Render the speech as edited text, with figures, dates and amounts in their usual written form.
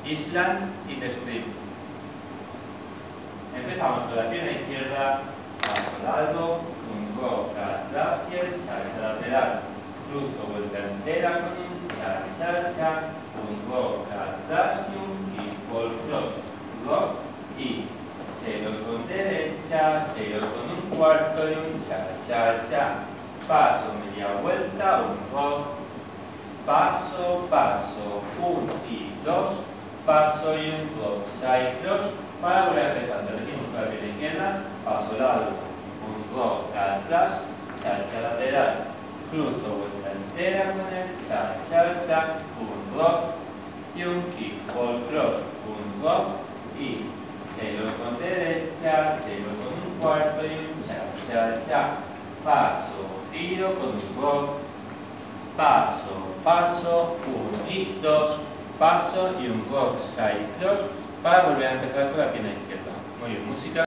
island y the strip. Empezamos con la pierna izquierda, paso largo, un rock atrás y el cha-cha lateral. Cruzo vuelta entera con un cha-cha-cha, un rock atrás y un kick ball cross. Rock y 0 con derecha, 0 con un cuarto y un cha-cha-cha. Paso media vuelta, un rock, paso, paso, 1 y 2, paso y un rock, side cross. Para volver a empezar, repetimos con la pierna izquierda, paso largo, un rock atrás, cha-cha lateral, cruzo vuelta entera con el cha-cha-cha, un rock y un kick ball cross, un rock y 0 con derecha, 0 con un cuarto y un cha-cha-cha. Paso, giro con un rock, paso, paso, 1 y 2, paso y un rock side cross para volver a empezar con la pierna izquierda. Muy bien, música.